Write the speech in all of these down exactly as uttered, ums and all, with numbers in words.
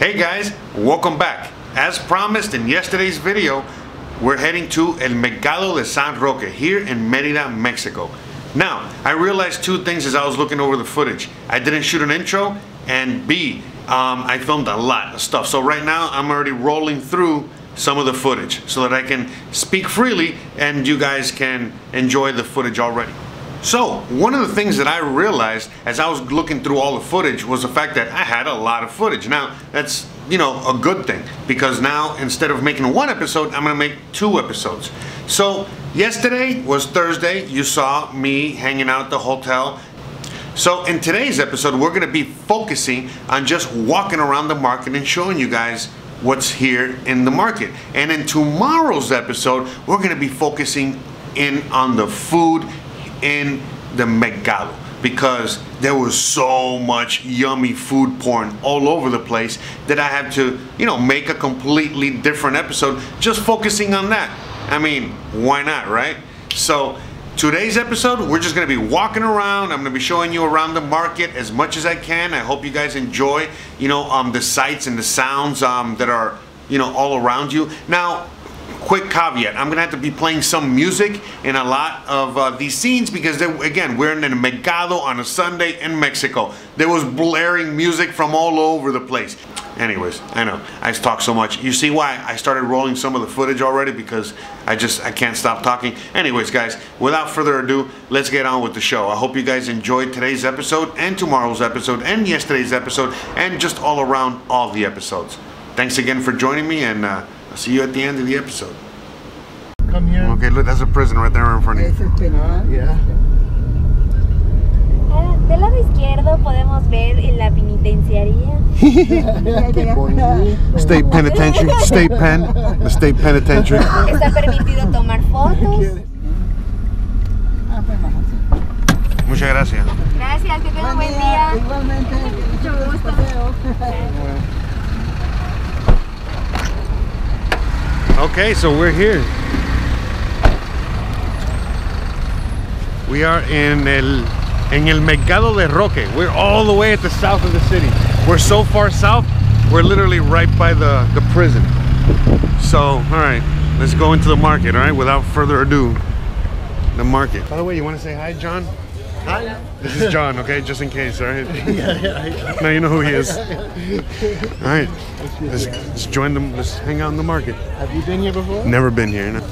Hey guys, welcome back. As promised in yesterday's video, we're heading to El Mercado de San Roque here in Merida, Mexico. Now, I realized two things as I was looking over the footage. I didn't shoot an intro, and B, um, I filmed a lot of stuff. So right now, I'm already rolling through some of the footage so that I can speak freely and you guys can enjoy the footage already. So, one of the things that I realized as I was looking through all the footage was the fact that I had a lot of footage. Now, that's, you know, a good thing, because now instead of making one episode, I'm gonna make two episodes. So, yesterday was Thursday. You saw me hanging out at the hotel. So, in today's episode, we're gonna be focusing on just walking around the market and showing you guys what's here in the market. And in tomorrow's episode, we're gonna be focusing in on the food in the Mercado, because there was so much yummy food porn all over the place that I had to, you know, make a completely different episode just focusing on that. I mean, why not, right? So today's episode, we're just gonna be walking around. I'm gonna be showing you around the market as much as I can. I hope you guys enjoy, you know, um, the sights and the sounds um, that are, you know, all around you. Now, quick caveat, I'm gonna have to be playing some music in a lot of uh, these scenes because, again, we're in the Mercado on a Sunday in Mexico. There was blaring music from all over the place. Anyways, I know, I talk so much. You see why I started rolling some of the footage already, because I just, I can't stop talking. Anyways, guys, without further ado, let's get on with the show. I hope you guys enjoyed today's episode and tomorrow's episode and yesterday's episode and just all around all the episodes. Thanks again for joining me, and uh, I'll see you at the end of the episode. Come here. Okay, look, that's a prison right there in front of you. Yeah. Ah, del lado izquierdo podemos ver en la penitenciaría. State penitentiary, state pen, the state penitentiary. Está permitido tomar fotos. Muchas gracias. Gracias, que tenga un buen día. Igualmente. Mucho gusto. Okay, so we're here. We are in el en el Mercado de Roque. We're all the way at the south of the city. We're so far south, we're literally right by the the prison. So, all right, let's go into the market. All right, without further ado, the market. By the way, you want to say hi, John? Hi. This is John, okay, just in case, all right? Yeah, yeah, yeah. Now you know who he is. All right, let's, let's join them. Let's hang out in the market. Have you been here before? Never been here, no.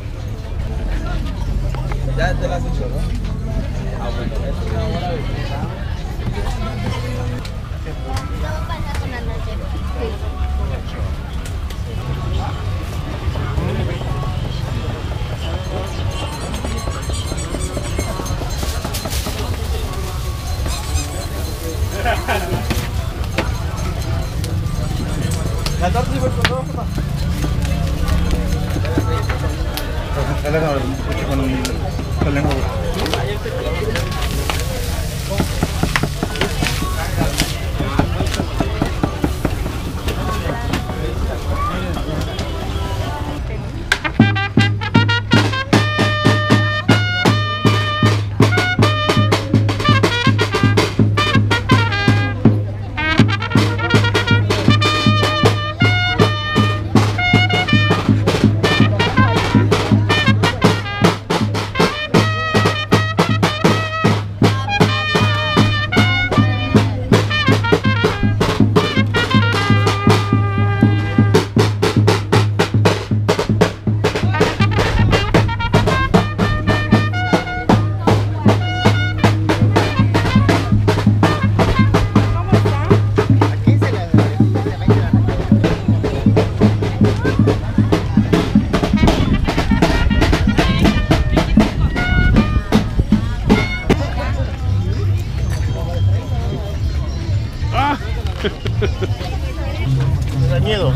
Da miedo.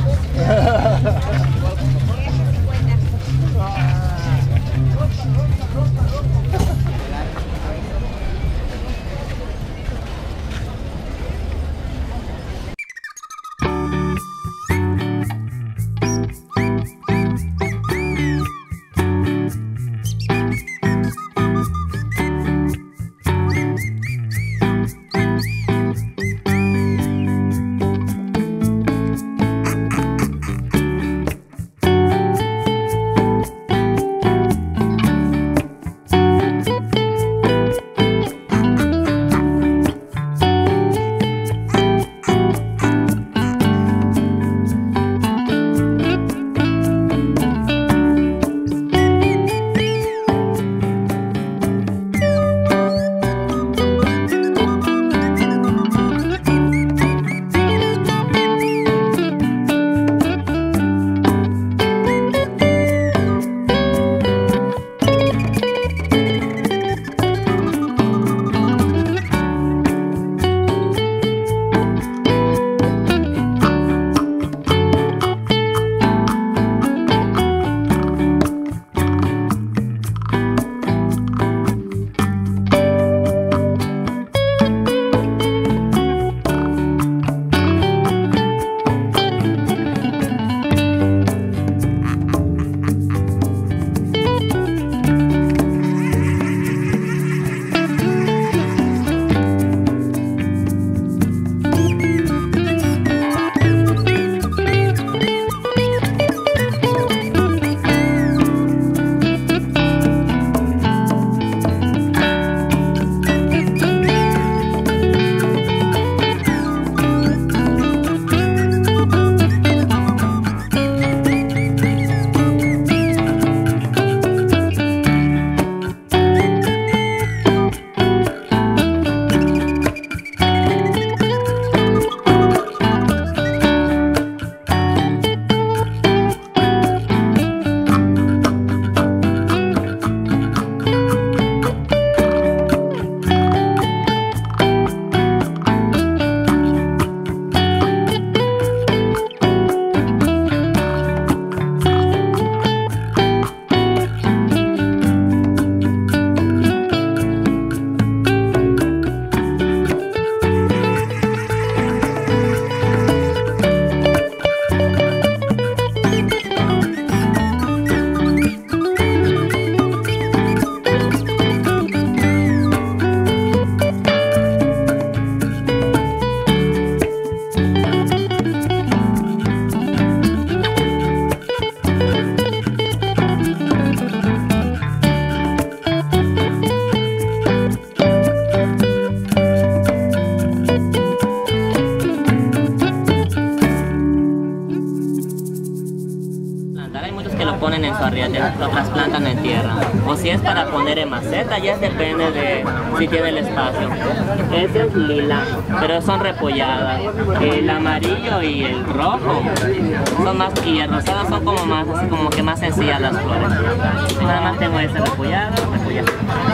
ponen en su arriate, lo trasplantan en tierra. O si es para poner en maceta, ya depende de si tiene el espacio. Este es lila, pero son repolladas. El amarillo y el rojo son más, y el rosado son como más, así como que más sencillas las flores. Nada más tengo ese repollado, repollado.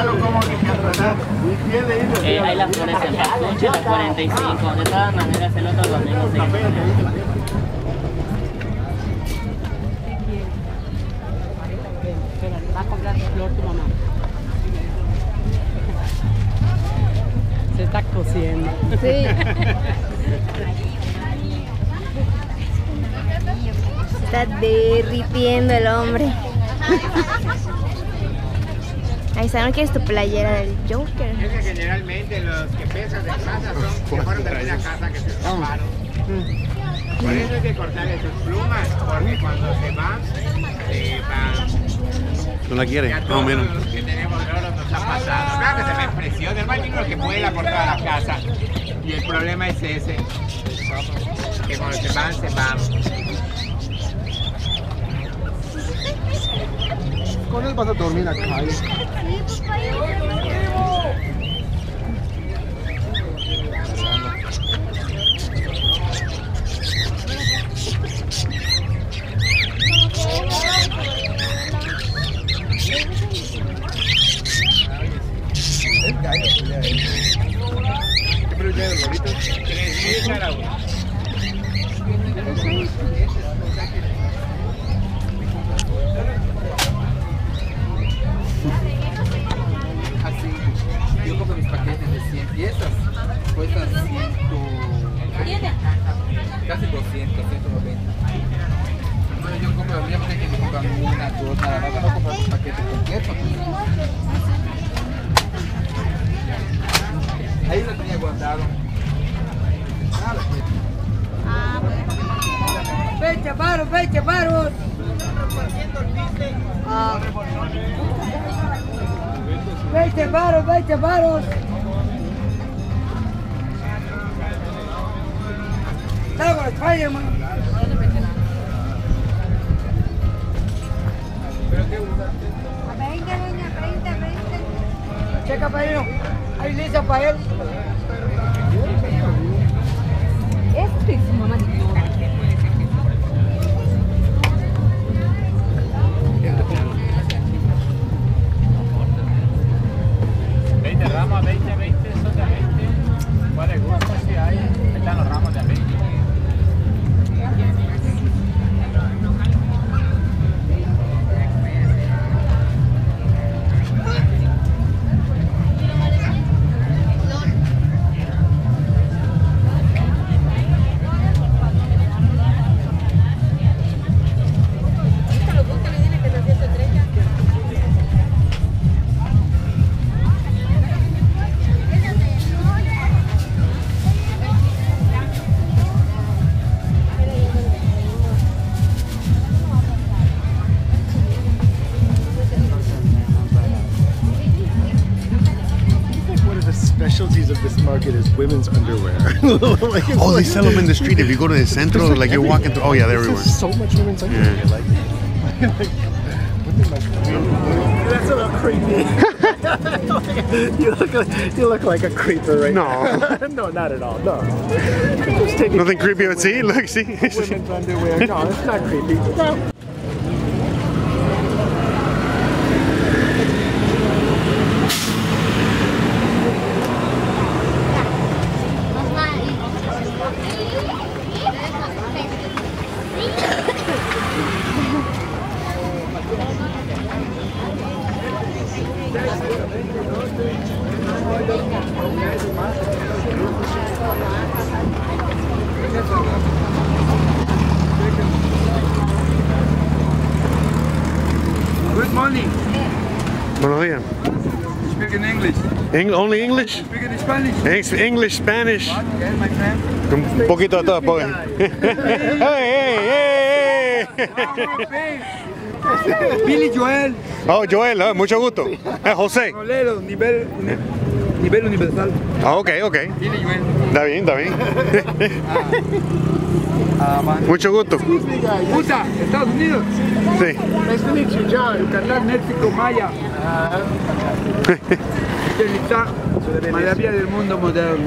Eh, hay las flores en pasuche, las cuarenta y cinco. De todas maneras, el otro domingo se va a comprar flor tu mamá. Se está cociendo. Sí. Se está derritiendo el hombre. Ahí está, ¿no quieres tu playera del Joker? Es que generalmente los que pesan de casa son que fueron de la casa que se escaparon. Por eso hay que cortarle sus plumas, porque cuando se van, se van. ¿No la quiere? Y a No, todos mira. los que tenemos oro nos ha pasado. Claro que se me presiona, el mal lo que vuela por toda la casa. Y el problema es ese, que cuando se van, se van. Con él vas a dormir acá. ¿Qué precio tiene el bolito? tres mil cada uno. Así, yo compro mis paquetes de cien piezas, cuestan ciento, casi doscientos, ciento noventa. Bueno, yo compro la mía porque que me compran una, dos, nada más, no comprar un paquete completo. Ahí lo tenía guardado. ¡Ve, chaparros, ve, chaparros! ¡Ve, chaparros, ve, chaparros! ¡Estaba Spider-Man! veinte, doña, veinte, veinte. Checa, padrino. Hay lisa para él. Este es su mamá. veinte ramos, veinte, veinte, son de veinte. ¿Cuál les gusta? Si hay, están los ramos de veinte. Specialties of this market is women's underwear. Like, Oh, they sell them in the street. If you go to the centro, There's like like you're walking through. Oh yeah, they're everywhere. There's so much women's underwear. Yeah. Like, like, that's a little creepy. you look like you look like a creeper right No. now. No, not at all. No. Just taking Nothing creepy about see. Look, see. women's underwear. No, it's not creepy. No. Good morning. Buenos días. Speak in English. Eng- only English? Speak in Spanish. Ex- English, Spanish. Okay, my friend. Un poquito de todo. po- hey, hey, hey, hey. Billy Joel. Oh, Joel, oh, mucho gusto. Eh, José. Rolero, nivel, nivel universal. Ah, ok, ok. Billy Joel. Está bien, está bien. Uh, Mucho gusto. USA, Estados Unidos. Sí. Nice to meet you, John. Yucatán, México, Maya. Chichén Itzá, maravilla del mundo moderno.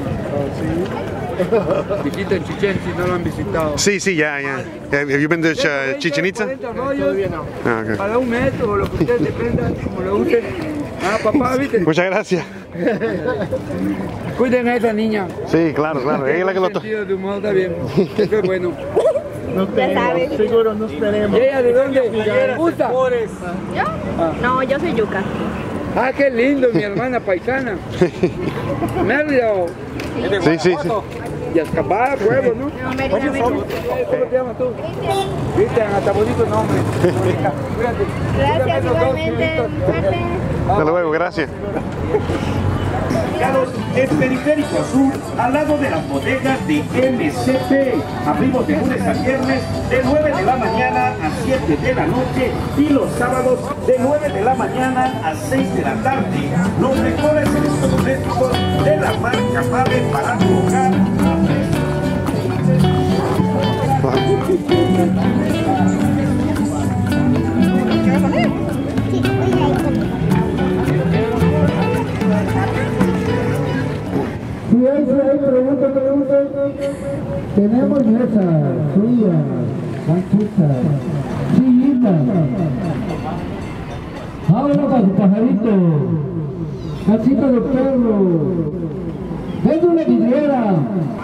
Visiten Chichén si no lo han visitado. Sí, sí, ya, ya. Have you been to uh, Chichen Itza? cuarenta rollos Ah, okay. para un metro o lo que ustedes dependan, como lo usen. Ah, papá, ¿viste? Muchas gracias. Cuiden a esa niña. Sí, claro, claro. Ella es la que lo to- sentido de humor está bien. Eso es bueno. Nos tenemos, seguro nos tenemos. ¿Y ella de dónde? ¿Usa? No, yo soy yuca. Ah, qué lindo, mi hermana paisana. Merlo. Sí, sí, sí. Y a escapar, huevo, ¿no? No, Mérida, Mérida. ¿Cómo te llamas tú? Cristian, hasta bonito nombre. Cuídate. Gracias, igualmente. Suerte. Hasta luego, gracias. Ubicados en Periférico Sur, al lado de las bodegas de M C P. Abrimos de lunes a viernes de nueve de la mañana a siete de la noche y los sábados de nueve de la mañana a seis de la tarde. Los mejores electrodomésticos de la marca Mave para tu hogar. Si hay, si hay, pregunta, pregunta. Tenemos mesa, fría, banquita, sillita. Ahora para su pajarito, casita de perro. Venga una vidriera.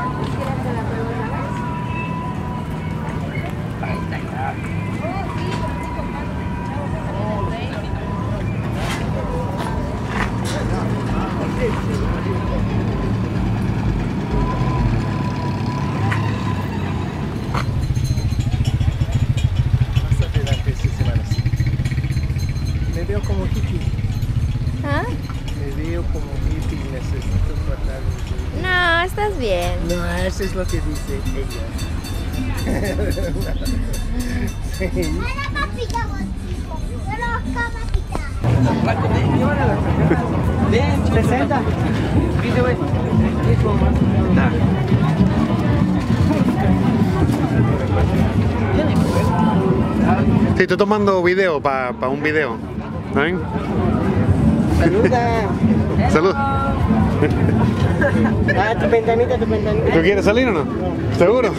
Me veo como hippie, ¿Ah? me veo como hippie, necesito tratar de... No, estás bien. No, eso es lo que dice ella. Sí. sesenta. Sí, estoy tomando video para pa un video. ¿Está bien? Saluda. Salud. Ah, tu ventanita, tu ventanita. ¿Tú quieres salir o no? ¿Seguro?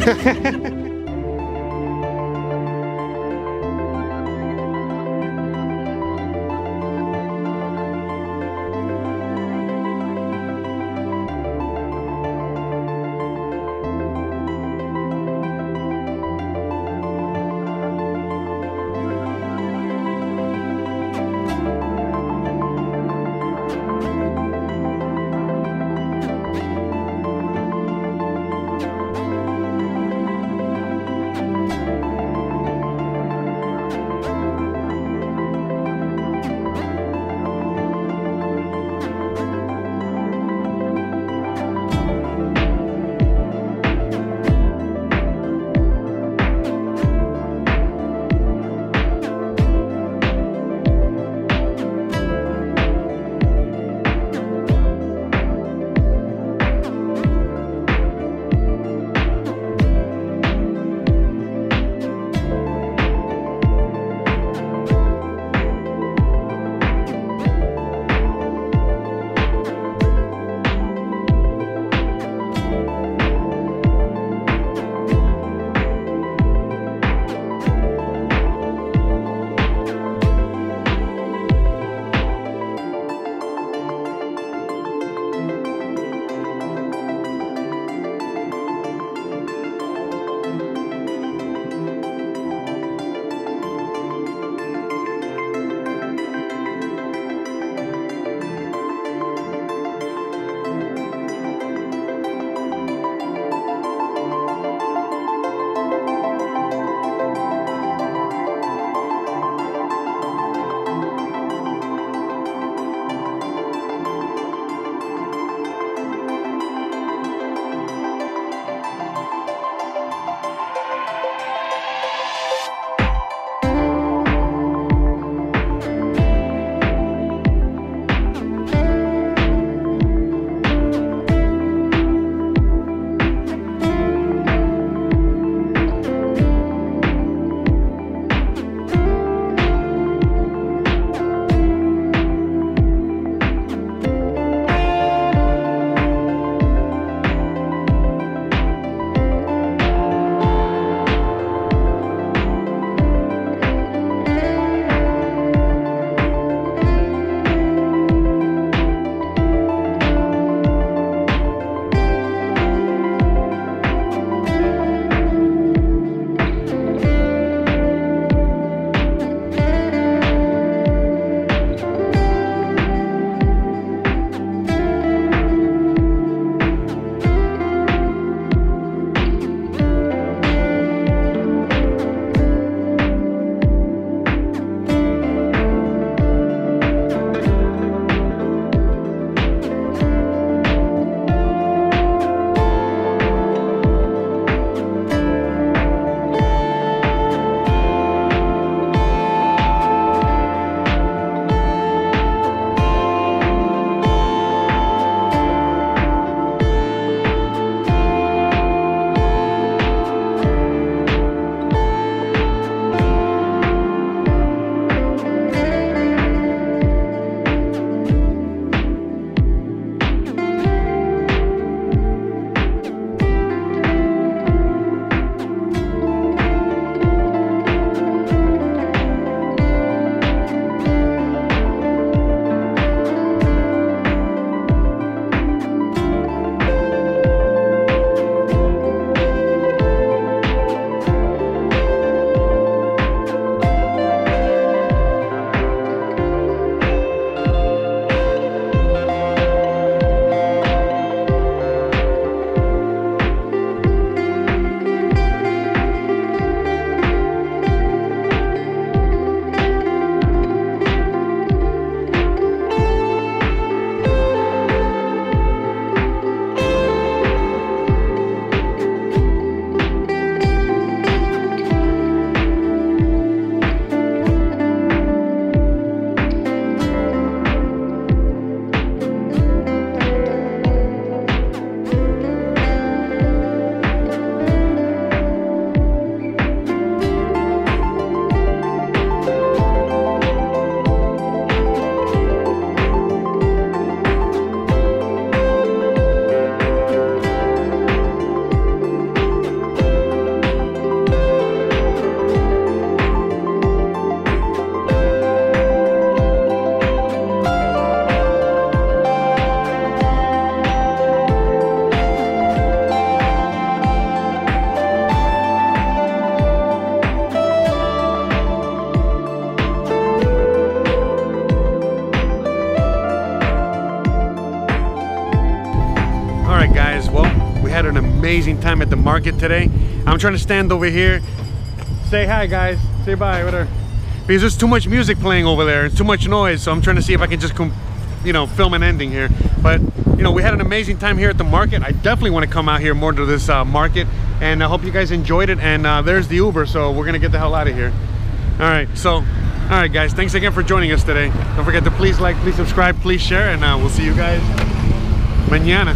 amazing time at the market today. I'm trying to stand over here, say hi guys, say bye, whatever. Because there's too much music playing over there, it's too much noise, so I'm trying to see if I can just come, you know, film an ending here. But you know, we had an amazing time here at the market. I definitely want to come out here more to this uh, market, and I hope you guys enjoyed it. And uh, there's the Uber, so we're gonna get the hell out of here. All right, so all right guys, thanks again for joining us today. Don't forget to please like, please subscribe, please share, and uh, we'll see you guys mañana.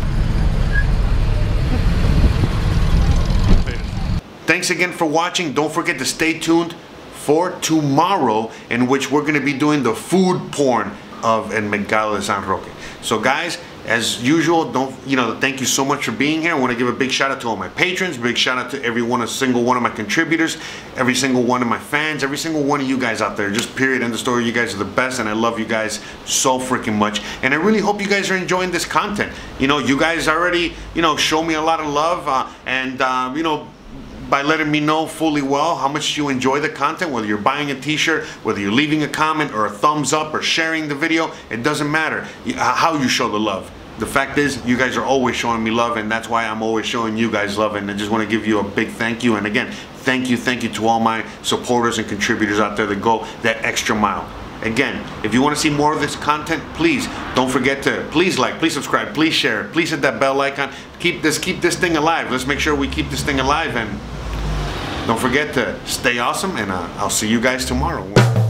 Thanks again for watching. Don't forget to stay tuned for tomorrow, in which we're going to be doing the food porn of El Mercado de San Roque. So guys, as usual, don't you know thank you so much for being here. I want to give a big shout out to all my patrons, big shout out to every one, a single one of my contributors, every single one of my fans, every single one of you guys out there. Just period, end of story. You guys are the best, and I love you guys so freaking much. And I really hope you guys are enjoying this content. You know, you guys already you know show me a lot of love, uh, and um, you know. by letting me know fully well how much you enjoy the content, whether you're buying a t-shirt, whether you're leaving a comment or a thumbs up or sharing the video, it doesn't matter how you show the love. The fact is, you guys are always showing me love, and that's why I'm always showing you guys love, and I just want to give you a big thank you. And again, thank you, thank you to all my supporters and contributors out there that go that extra mile. Again, if you want to see more of this content, please don't forget to please like, please subscribe, please share, please hit that bell icon. Keep this, keep this thing alive. Let's make sure we keep this thing alive, and don't forget to stay awesome, and uh, I'll see you guys tomorrow.